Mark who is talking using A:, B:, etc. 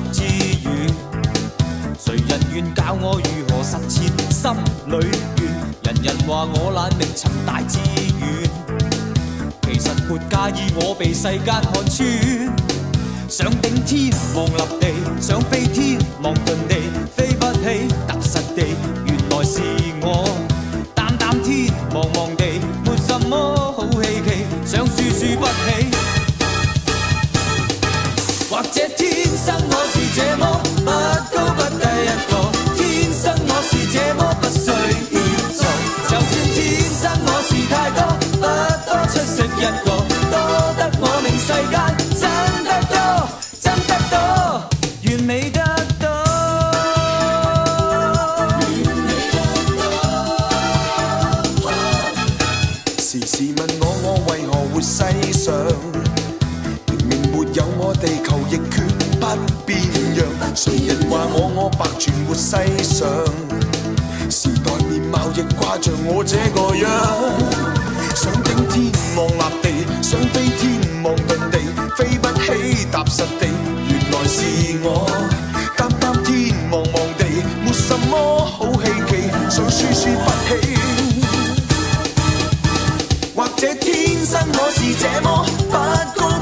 A: 之語。誰人願教我如何實踐心裏願？人人話我懶明尋大志願，其實沒介意我被世間看穿。想頂天望立地，想飛天望遁地，飛不起踏實地，原來是我。淡淡天茫茫地，沒什麼好希冀，想輸輸不起。或者天生我是這麼不高不低一個，天生我是這麼不需協助。就算天生我是太多，不多出色一個，多得我令世間真得多，真得多，完美得多。
B: 時時問我為何活世上，明明沒有我地球亦決不變樣。誰人話我白存活世上，時代面貌亦掛着我這個樣。想頂天望立地，想飛天望遁地，飛不起踏實地，原來是我。淡淡天茫茫地，沒什麼好希冀，想輸輸不起。或者天生我是這麼不高